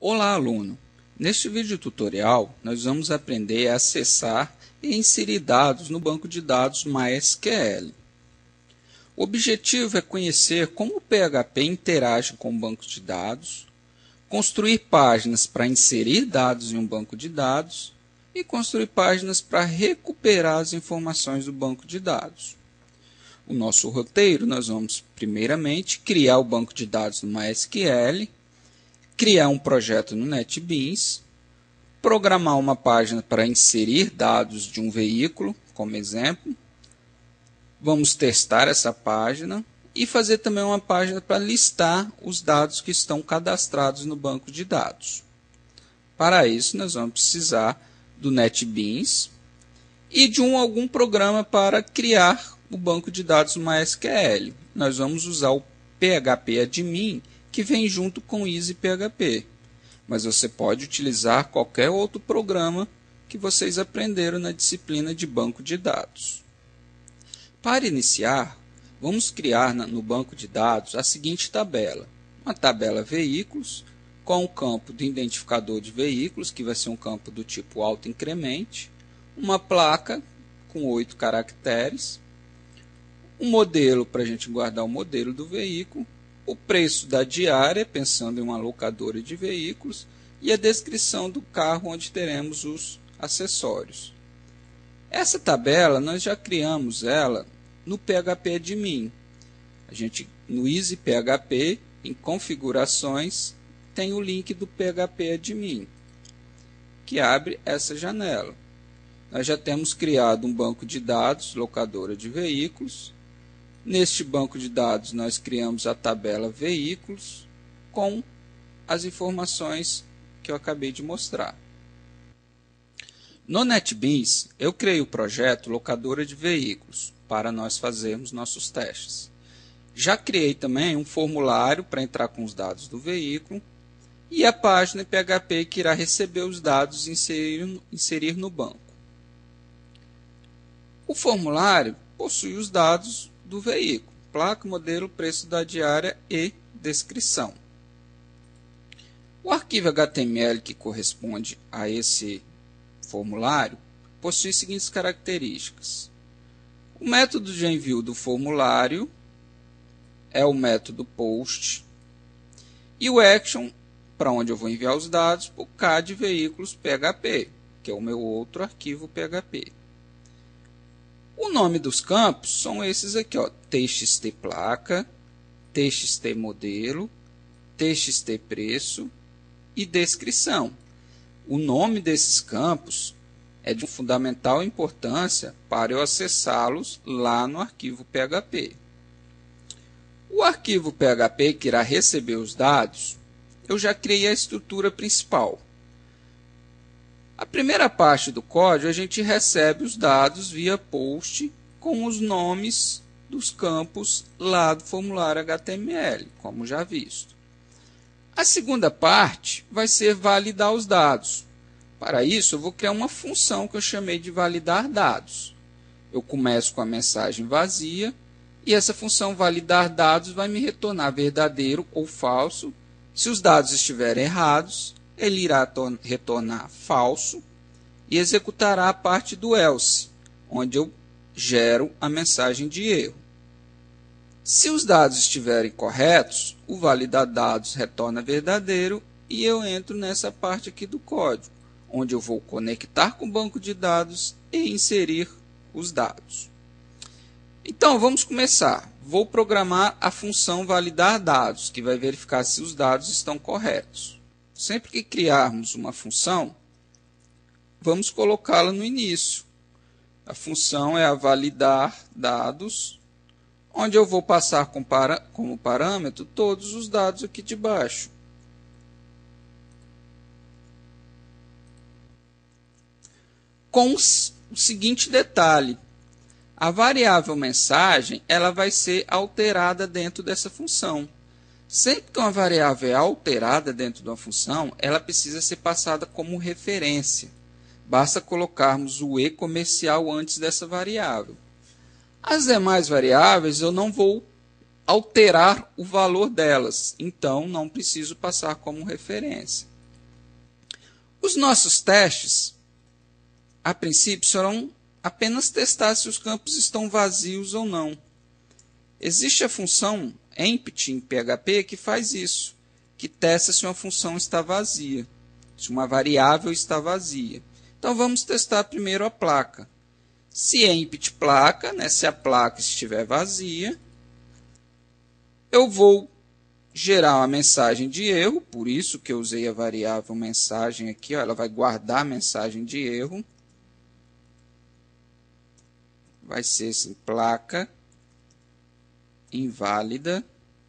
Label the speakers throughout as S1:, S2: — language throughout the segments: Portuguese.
S1: Olá, aluno! Neste vídeo tutorial, nós vamos aprender a acessar e inserir dados no banco de dados MySQL. O objetivo é conhecer como o PHP interage com o banco de dados, construir páginas para inserir dados em um banco de dados e construir páginas para recuperar as informações do banco de dados. O nosso roteiro, nós vamos primeiramente criar o banco de dados no MySQL, criar um projeto no NetBeans, programar uma página para inserir dados de um veículo, como exemplo. Vamos testar essa página e fazer também uma página para listar os dados que estão cadastrados no banco de dados. Para isso, nós vamos precisar do NetBeans e de algum programa para criar o banco de dados MySQL. Nós vamos usar o PHP Admin, que vem junto com o EasyPHP. Mas você pode utilizar qualquer outro programa que vocês aprenderam na disciplina de banco de dados. Para iniciar, vamos criar no banco de dados a seguinte tabela. Uma tabela veículos, com o campo do identificador de veículos, que vai ser um campo do tipo autoincremente, uma placa com 8 caracteres, um modelo para a gente guardar o modelo do veículo, o preço da diária, pensando em uma locadora de veículos, e a descrição do carro onde teremos os acessórios. Essa tabela, nós já criamos ela no PHP Admin. No EasyPHP, em configurações, tem o link do PHP Admin, que abre essa janela. Nós já temos criado um banco de dados, locadora de veículos. Neste banco de dados, nós criamos a tabela veículos com as informações que eu acabei de mostrar. No NetBeans, eu criei o projeto locadora de veículos para nós fazermos nossos testes. Já criei também um formulário para entrar com os dados do veículo e a página PHP que irá receber os dados e inserir no banco. O formulário possui os dados do veículo, placa, modelo, preço da diária e descrição. O arquivo HTML que corresponde a esse formulário possui as seguintes características. O método de envio do formulário é o método post e o action, para onde eu vou enviar os dados, o CAD veículos PHP, que é o meu outro arquivo PHP. O nome dos campos são esses aqui, ó, txt placa, txt modelo, txt preço e descrição. O nome desses campos é de fundamental importância para eu acessá-los lá no arquivo PHP. O arquivo PHP que irá receber os dados, eu já criei a estrutura principal. A primeira parte do código, a gente recebe os dados via post com os nomes dos campos lá do formulário HTML, como já visto. A segunda parte vai ser validar os dados. Para isso, eu vou criar uma função que eu chamei de validar dados. Eu começo com a mensagem vazia e essa função validar dados vai me retornar verdadeiro ou falso. Se os dados estiverem errados, ele irá retornar falso e executará a parte do else, onde eu gero a mensagem de erro. Se os dados estiverem corretos, o validar dados retorna verdadeiro e eu entro nessa parte aqui do código, onde eu vou conectar com o banco de dados e inserir os dados. Então, vamos começar. Vou programar a função validar dados, que vai verificar se os dados estão corretos. Sempre que criarmos uma função, vamos colocá-la no início. A função é a validar dados, onde eu vou passar como parâmetro todos os dados aqui de baixo. Com o seguinte detalhe, a variável mensagem ela vai ser alterada dentro dessa função. Sempre que uma variável é alterada dentro de uma função, ela precisa ser passada como referência. Basta colocarmos o e comercial antes dessa variável. As demais variáveis eu não vou alterar o valor delas, então não preciso passar como referência. Os nossos testes, a princípio, serão apenas testar se os campos estão vazios ou não. Existe a função empty em PHP que faz isso, que testa se uma função está vazia, se uma variável está vazia. Então, vamos testar primeiro a placa. Se empty placa, né, se a placa estiver vazia, eu vou gerar uma mensagem de erro, por isso que eu usei a variável mensagem aqui, ó, ela vai guardar a mensagem de erro. Vai ser assim, placa inválida.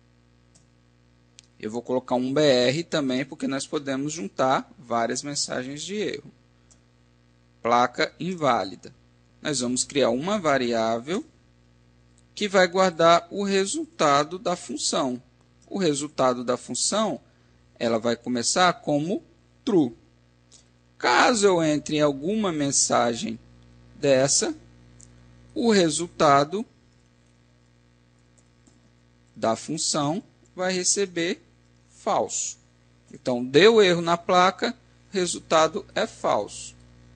S1: Eu vou colocar um BR também, porque nós podemos juntar várias mensagens de erro. Placa inválida. Nós vamos criar uma variável que vai guardar o resultado da função. O resultado da função, ela vai começar como true. Caso eu entre em alguma mensagem dessa, o resultado da função vai receber falso. Então, deu erro na placa, o resultado é falso.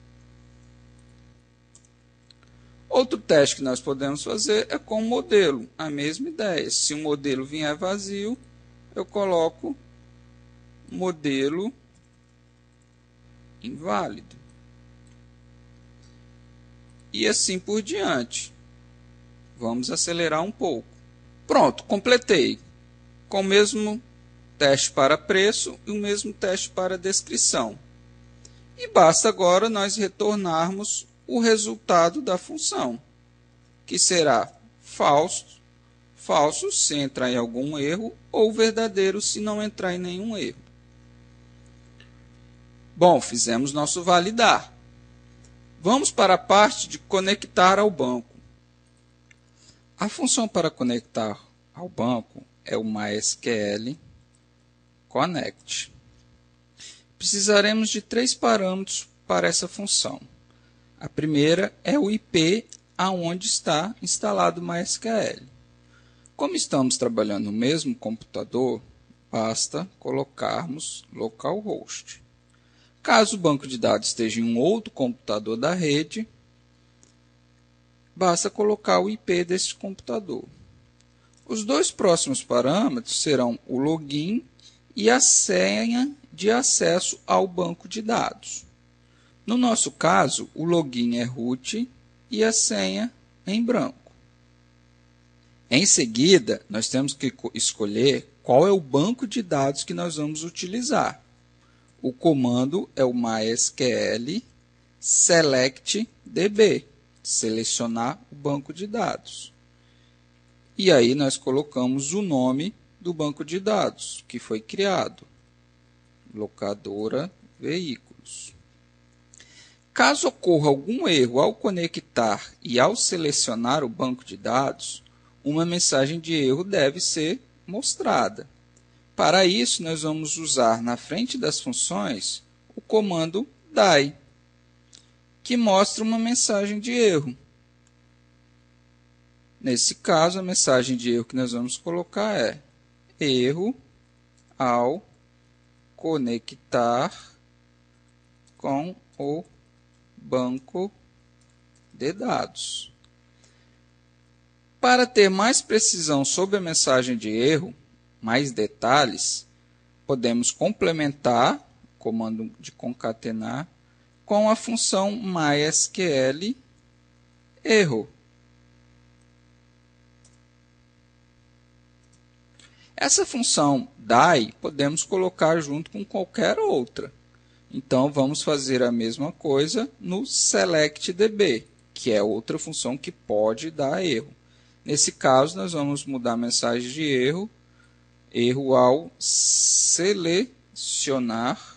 S1: Outro teste que nós podemos fazer é com o modelo. A mesma ideia. Se o modelo vier vazio, eu coloco modelo inválido. E assim por diante. Vamos acelerar um pouco. Pronto, completei. Com o mesmo teste para preço e o mesmo teste para descrição. E basta agora nós retornarmos o resultado da função, que será falso, falso se entrar em algum erro, ou verdadeiro se não entrar em nenhum erro. Bom, fizemos nosso validar. Vamos para a parte de conectar ao banco. A função para conectar ao banco é o MySQL Connect. Precisaremos de 3 parâmetros para essa função. A primeira é o IP aonde está instalado o MySQL. Como estamos trabalhando no mesmo computador, basta colocarmos localhost. Caso o banco de dados esteja em um outro computador da rede, basta colocar o IP deste computador. Os 2 próximos parâmetros serão o login e a senha de acesso ao banco de dados. No nosso caso, o login é root e a senha em branco. Em seguida, nós temos que escolher qual é o banco de dados que nós vamos utilizar. O comando é o MySQL selectDB, selecionar o banco de dados. E aí nós colocamos o nome do banco de dados que foi criado, locadora veículos. Caso ocorra algum erro ao conectar e ao selecionar o banco de dados, uma mensagem de erro deve ser mostrada. Para isso, nós vamos usar na frente das funções o comando die, que mostra uma mensagem de erro. Nesse caso, a mensagem de erro que nós vamos colocar é erro ao conectar com o banco de dados. Para ter mais precisão sobre a mensagem de erro, mais detalhes, podemos complementar o comando de concatenar com a função MySQL erro. Essa função die podemos colocar junto com qualquer outra. Então, vamos fazer a mesma coisa no selectDB, que é outra função que pode dar erro. Nesse caso, nós vamos mudar a mensagem de erro, erro ao selecionar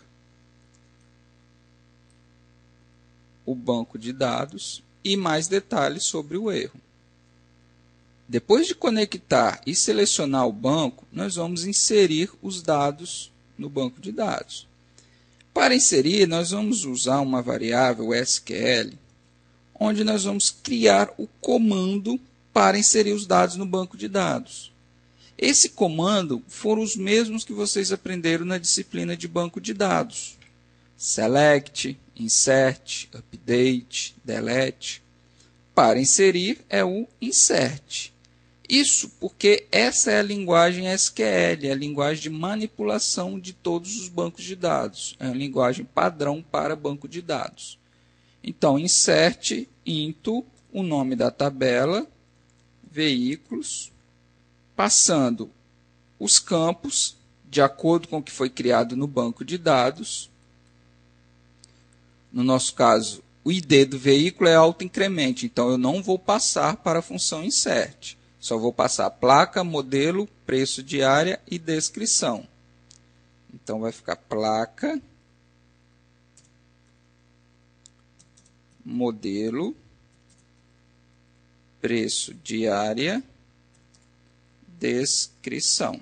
S1: o banco de dados e mais detalhes sobre o erro. Depois de conectar e selecionar o banco, nós vamos inserir os dados no banco de dados. Para inserir, nós vamos usar uma variável SQL, onde nós vamos criar o comando para inserir os dados no banco de dados. Esse comando foram os mesmos que vocês aprenderam na disciplina de banco de dados. select, insert, update, delete. Para inserir é o insert. Isso porque essa é a linguagem SQL, é a linguagem de manipulação de todos os bancos de dados. É uma linguagem padrão para banco de dados. Então, insert into o nome da tabela, veículos, passando os campos de acordo com o que foi criado no banco de dados. No nosso caso, o ID do veículo é autoincremente, então eu não vou passar para a função insert. Só vou passar placa, modelo, preço de área e descrição. Então, vai ficar placa, modelo, preço de área, descrição.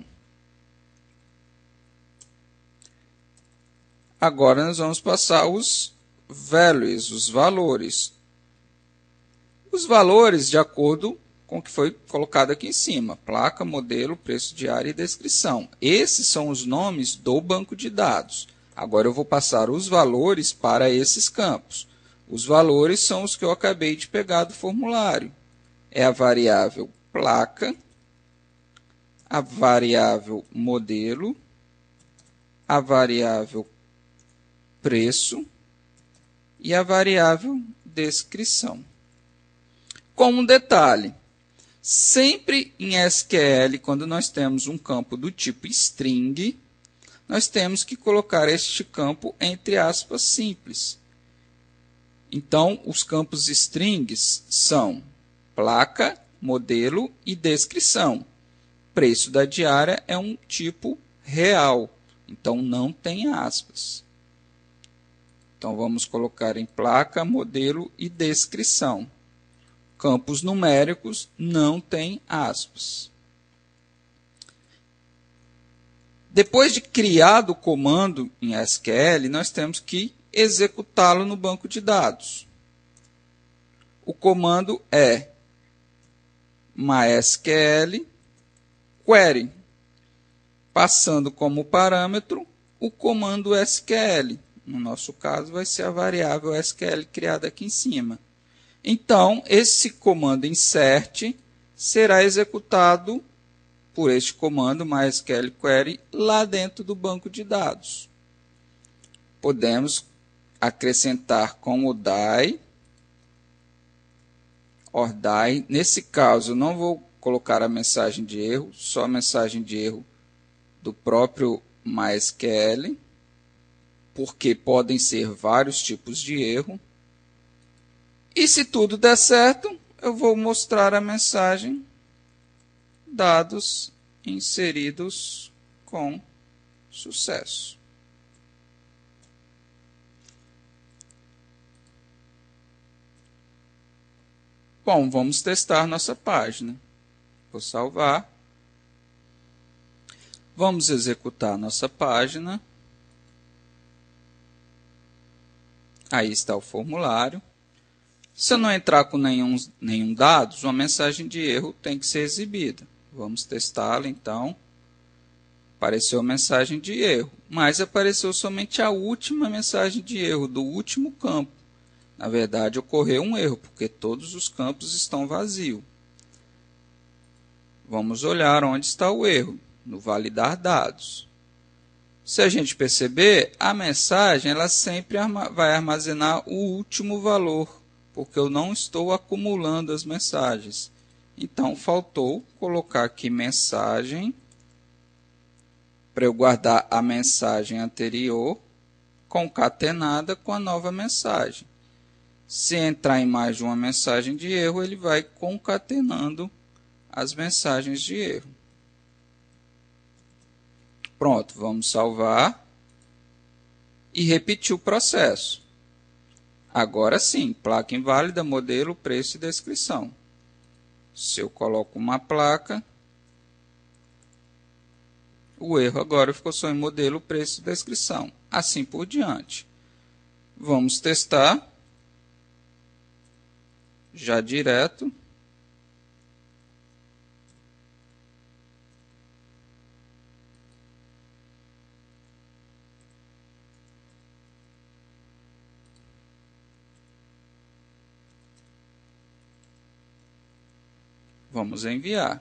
S1: Agora, nós vamos passar os values, os valores. Os valores de acordo com o que foi colocado aqui em cima. Placa, modelo, preço de área e descrição. Esses são os nomes do banco de dados. Agora eu vou passar os valores para esses campos. Os valores são os que eu acabei de pegar do formulário. É a variável placa, a variável modelo, a variável preço e a variável descrição. Como um detalhe, sempre em SQL, quando nós temos um campo do tipo string, nós temos que colocar este campo entre aspas simples. Então, os campos strings são placa, modelo e descrição. Preço da diária é um tipo real, então não tem aspas. Então, vamos colocar em placa, modelo e descrição. Campos numéricos não tem aspas. Depois de criado o comando em SQL, nós temos que executá-lo no banco de dados. O comando é MySQL query, passando como parâmetro o comando SQL. No nosso caso, vai ser a variável SQL criada aqui em cima. Então, esse comando insert será executado por este comando MySQL query lá dentro do banco de dados. Podemos acrescentar com o die, or die. Nesse caso, eu não vou colocar a mensagem de erro, só a mensagem de erro do próprio MySQL, porque podem ser vários tipos de erro. E se tudo der certo, eu vou mostrar a mensagem dados inseridos com sucesso. Bom, vamos testar nossa página. Vou salvar. Vamos executar nossa página. Aí está o formulário. Se eu não entrar com nenhum dados, uma mensagem de erro tem que ser exibida. Vamos testá-la, então. Apareceu a mensagem de erro, mas apareceu somente a última mensagem de erro do último campo. Na verdade, ocorreu um erro, porque todos os campos estão vazios. Vamos olhar onde está o erro, no validar dados. Se a gente perceber, a mensagem ela sempre vai armazenar o último valor, porque eu não estou acumulando as mensagens. Então, faltou colocar aqui mensagem, para eu guardar a mensagem anterior, concatenada com a nova mensagem. Se entrar em mais de uma mensagem de erro, ele vai concatenando as mensagens de erro. Pronto, vamos salvar e repetir o processo. Agora sim, placa inválida, modelo, preço e descrição. Se eu coloco uma placa, o erro agora ficou só em modelo, preço e descrição. Assim por diante. Vamos testar. Já direto. Vamos enviar.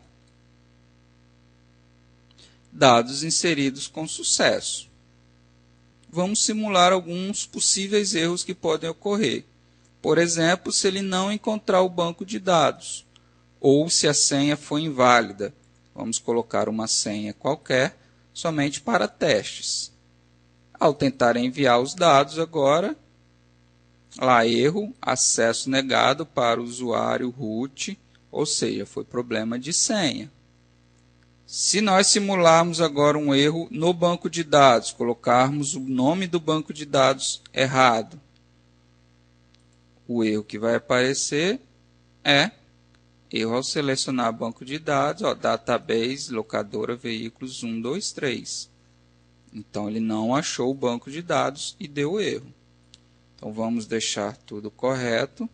S1: Dados inseridos com sucesso. Vamos simular alguns possíveis erros que podem ocorrer. Por exemplo, se ele não encontrar o banco de dados, ou se a senha foi inválida. Vamos colocar uma senha qualquer, somente para testes. Ao tentar enviar os dados agora, lá erro, acesso negado para o usuário root, ou seja, foi problema de senha. Se nós simularmos agora um erro no banco de dados, colocarmos o nome do banco de dados errado, o erro que vai aparecer é erro ao selecionar banco de dados, database, locadora, veículos 1, 2, 3. Então, ele não achou o banco de dados e deu erro. Então, vamos deixar tudo correto.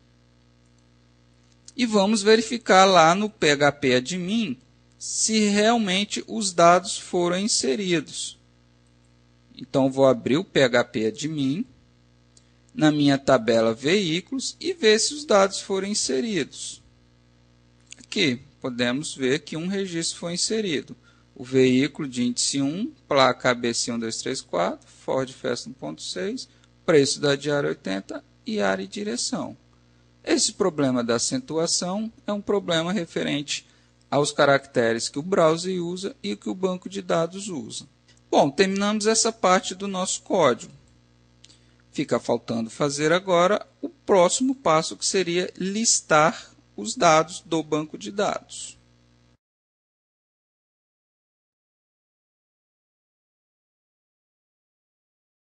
S1: E vamos verificar lá no PHP admin se realmente os dados foram inseridos. Então, vou abrir o PHP admin na minha tabela veículos e ver se os dados foram inseridos. Aqui, podemos ver que um registro foi inserido. O veículo de índice 1, placa ABC1234, Ford Fiesta 1.6, preço da diária 80 e área e direção. Esse problema da acentuação é um problema referente aos caracteres que o browser usa e que o banco de dados usa. Bom, terminamos essa parte do nosso código. Fica faltando fazer agora o próximo passo, que seria listar os dados do banco de dados.